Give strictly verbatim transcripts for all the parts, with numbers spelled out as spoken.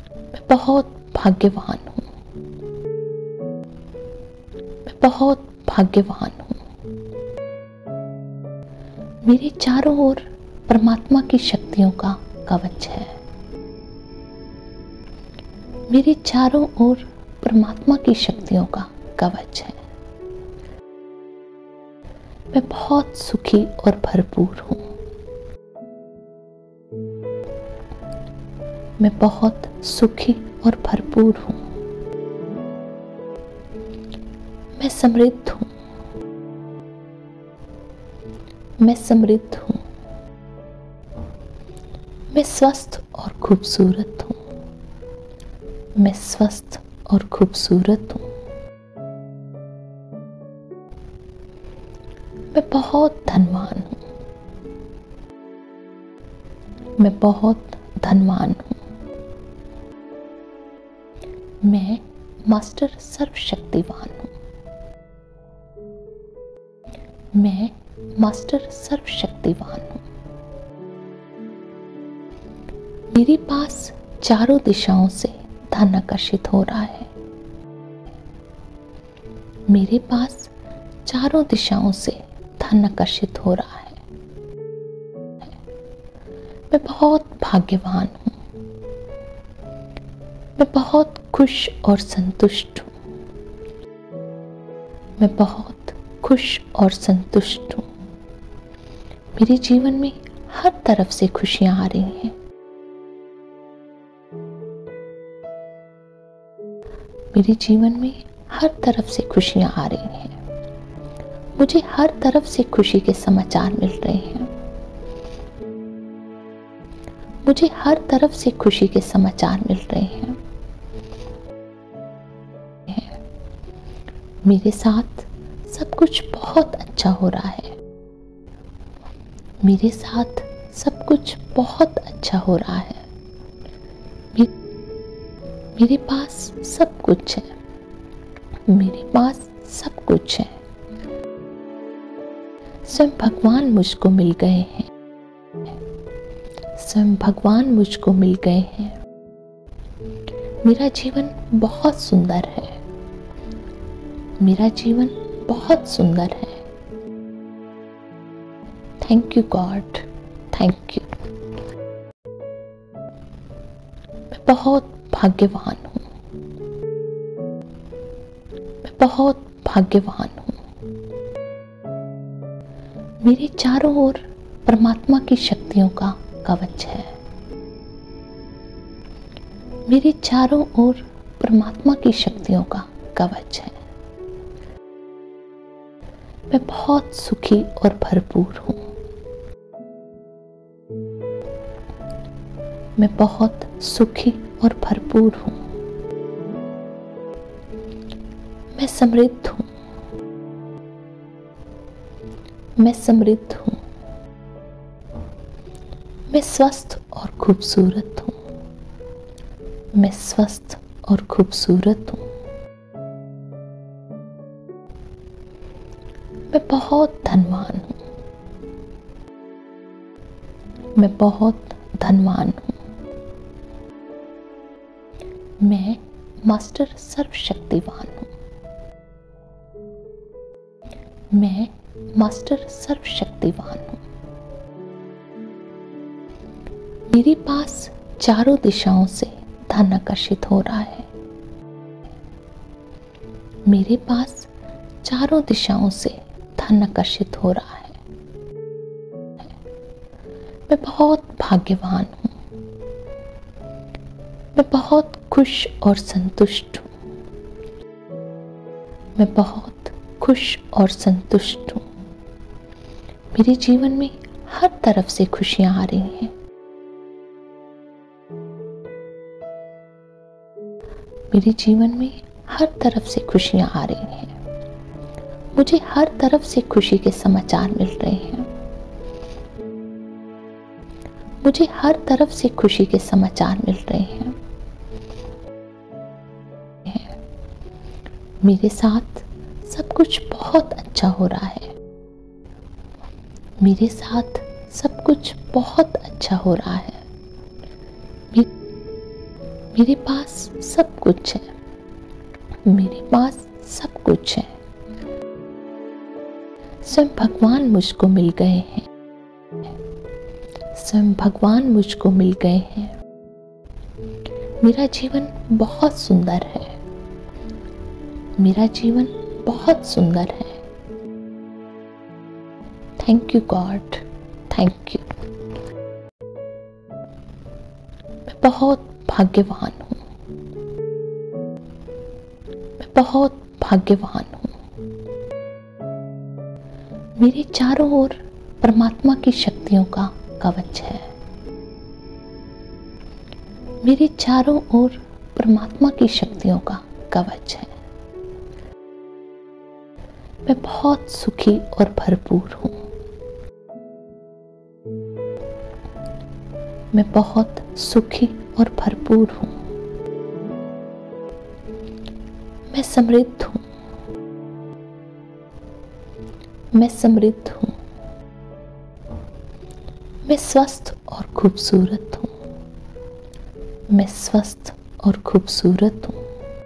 मैं बहुत भाग्यवान हूँ। मैं बहुत भाग्यवान हूँ। मेरे चारों ओर परमात्मा की शक्तियों का कवच है। मेरे चारों ओर परमात्मा की शक्तियों का कवच है। मैं बहुत सुखी और भरपूर हूँ। मैं बहुत सुखी और भरपूर हूँ। मैं समृद्ध हूँ। मैं समृद्ध हूँ। मैं स्वस्थ और खूबसूरत हूँ। मैं स्वस्थ और खूबसूरत हूँ। मैं बहुत धनवान हूँ। मैं बहुत धनवान हूँ। मैं मास्टर सर्वशक्तिवान हूँ। मैं मास्टर सर्वशक्तिवान हूँ। मेरे पास चारों दिशाओं से धन आकर्षित हो रहा है। मेरे पास चारों दिशाओं से धन आकर्षित हो रहा है। मैं बहुत भाग्यवान हूँ। मैं बहुत खुश और संतुष्ट हूँ। मैं बहुत खुश और संतुष्ट हूँ। मेरे जीवन में हर तरफ से खुशियां आ रही हैं। मेरे जीवन में हर तरफ से खुशियां आ रही हैं। मुझे हर तरफ से खुशी के समाचार मिल रहे हैं। मुझे हर तरफ से खुशी के समाचार मिल रहे हैं। मेरे साथ सब कुछ बहुत अच्छा हो रहा है। मेरे साथ सब कुछ बहुत अच्छा हो रहा है। मेरे पास सब कुछ है। मेरे पास सब कुछ है। स्वयं भगवान मुझको मिल गए हैं। स्वयं भगवान मुझको मिल गए हैं। मेरा जीवन बहुत सुंदर है। मेरा जीवन बहुत सुंदर है। Thank you God, thank you. मैं बहुत भाग्यवान हूँ। मैं बहुत भाग्यवान हूँ। मेरे चारों ओर परमात्मा की शक्तियों का कवच है। मेरे चारों ओर परमात्मा की शक्तियों का कवच है। मैं बहुत सुखी और भरपूर हूँ। मैं बहुत सुखी और भरपूर हूँ। मैं समृद्ध हूँ। मैं समृद्ध हूँ। मैं स्वस्थ और खूबसूरत हूँ। मैं स्वस्थ और खूबसूरत हूँ। मैं बहुत धनवान हूँ। मैं बहुत धनवान हूँ। मैं मास्टर सर्वशक्तिवान हूँ। मैं मास्टर सर्वशक्तिवान हूँ। मेरे पास चारों दिशाओं से धन आकर्षित हो रहा है। मेरे पास चारों दिशाओं से धन आकर्षित हो रहा है। मैं बहुत भाग्यवान हूँ। मैं बहुत खुश और संतुष्ट हूँ। मैं बहुत खुश और संतुष्ट हूँ। मेरे जीवन में हर तरफ से खुशियां आ रही हैं। मेरे जीवन में हर तरफ से खुशियां आ रही हैं। मुझे हर तरफ से खुशी के समाचार मिल रहे हैं। मुझे हर तरफ से खुशी के समाचार मिल रहे हैं। मेरे साथ सब कुछ बहुत अच्छा हो रहा है। मेरे साथ सब कुछ बहुत अच्छा हो रहा है। मेरे पास सब कुछ है। मेरे पास सब कुछ है। स्वयं भगवान मुझको मिल गए हैं। स्वयं भगवान मुझको मिल गए हैं। मेरा जीवन बहुत सुंदर है। मेरा जीवन बहुत सुंदर है। Thank you God, thank you. मैं बहुत भाग्यवान हूँ। मैं बहुत भाग्यवान हूँ। मेरे चारों ओर परमात्मा की शक्तियों का कवच है। मेरे चारों ओर परमात्मा की शक्तियों का कवच है। मैं बहुत सुखी और भरपूर हूँ। मैं बहुत सुखी और भरपूर हूँ। मैं समृद्ध हूँ। मैं समृद्ध हूँ। मैं स्वस्थ और खूबसूरत हूँ। मैं स्वस्थ और खूबसूरत हूँ।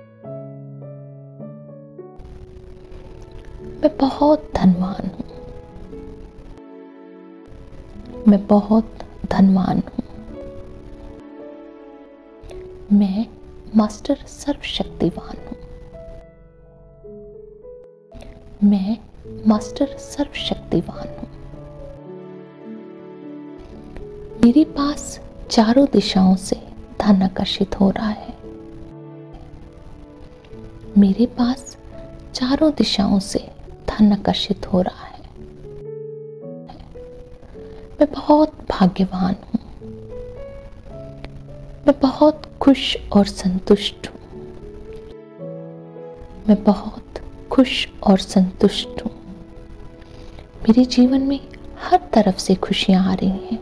मैं बहुत धनवान हूँ। मैं बहुत धनवान हूँ। मैं मास्टर सर्वशक्तिवान हूँ। मैं मास्टर सर्वशक्तिवान हूँ। मेरे पास चारों दिशाओं से धन आकर्षित हो रहा है। मेरे पास चारों दिशाओं से धन आकर्षित हो रहा है। मैं बहुत भाग्यवान हूँ। मैं बहुत खुश और संतुष्ट हूँ। मैं बहुत खुश और संतुष्ट हूँ। मेरे जीवन में हर तरफ से खुशियां आ रही हैं।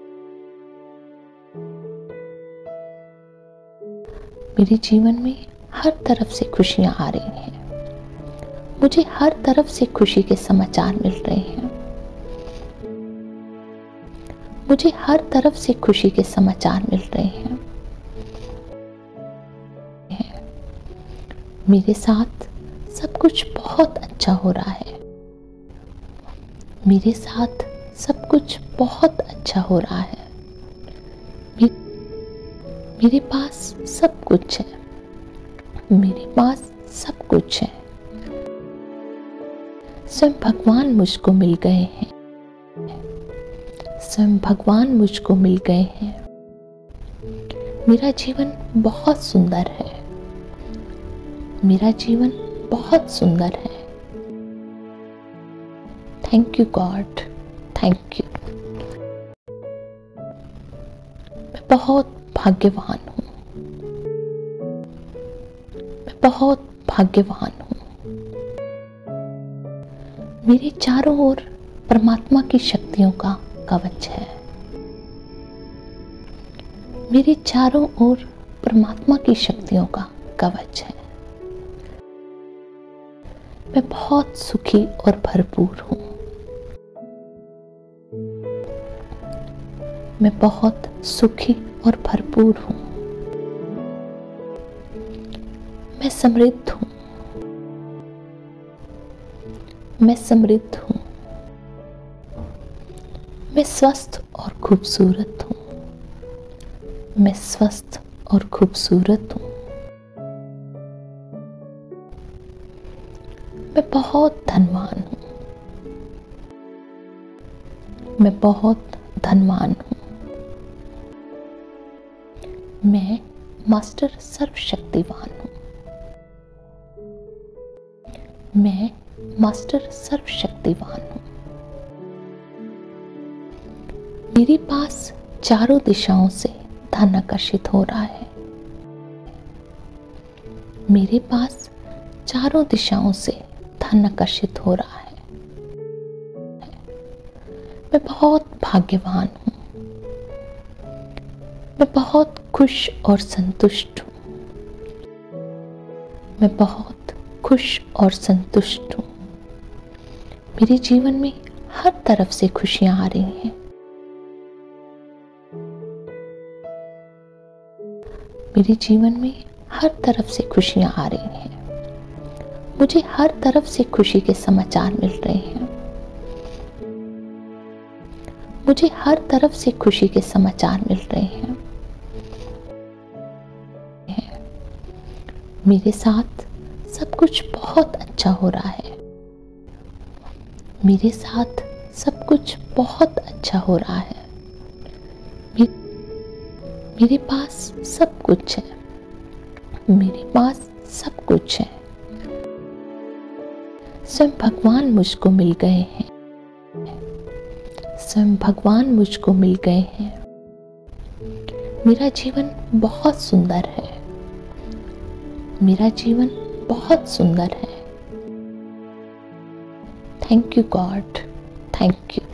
मेरे जीवन में हर तरफ से खुशियां आ रही हैं। मुझे हर तरफ से खुशी के समाचार मिल रहे हैं। मुझे हर तरफ से खुशी के समाचार मिल रहे हैं। मेरे साथ सब कुछ बहुत अच्छा हो रहा है। मेरे साथ सब कुछ बहुत अच्छा हो रहा है। मेरे पास सब कुछ है। मेरे पास सब कुछ है। स्वयं भगवान मुझको मिल गए हैं। स्वयं भगवान मुझको मिल गए हैं। मेरा जीवन बहुत सुंदर है। मेरा जीवन बहुत सुंदर है। Thank you God, thank you. मैं बहुत भाग्यवान हूँ। मैं बहुत भाग्यवान हूँ। मेरे चारों ओर परमात्मा की शक्तियों का कवच है। मेरे चारों ओर परमात्मा की शक्तियों का कवच है। मैं बहुत सुखी और भरपूर हूँ। मैं बहुत सुखी और भरपूर हूँ। मैं समृद्ध हूँ। मैं समृद्ध हूँ। मैं स्वस्थ और खूबसूरत हूँ। मैं स्वस्थ और खूबसूरत हूँ। मैं बहुत धनवान हूँ। मैं बहुत धनवान हूँ। मैं मास्टर सर्वशक्तिवान हूँ। मैं मास्टर सर्वशक्तिवान हूँ। मेरे पास चारों दिशाओं से धन आकर्षित हो रहा है। मेरे पास चारों दिशाओं से धन आकर्षित हो रहा है। मैं बहुत भाग्यवान हूँ। मैं बहुत खुश और संतुष्ट हूँ। मैं बहुत खुश और संतुष्ट हूँ। मेरे जीवन में हर तरफ से खुशियां आ रही हैं। मेरे जीवन में हर तरफ से खुशियां आ रही हैं। मुझे हर तरफ से खुशी के समाचार मिल रहे हैं। मुझे हर तरफ से खुशी के समाचार मिल रहे हैं। मेरे साथ सब कुछ बहुत अच्छा हो रहा है। मेरे साथ सब कुछ बहुत अच्छा हो रहा है। मेरे पास सब कुछ है। मेरे पास सब कुछ है। स्वयं भगवान मुझको मिल गए हैं। स्वयं भगवान मुझको मिल गए हैं। मेरा जीवन बहुत सुंदर है। मेरा जीवन बहुत सुंदर है। Thank you God, thank you.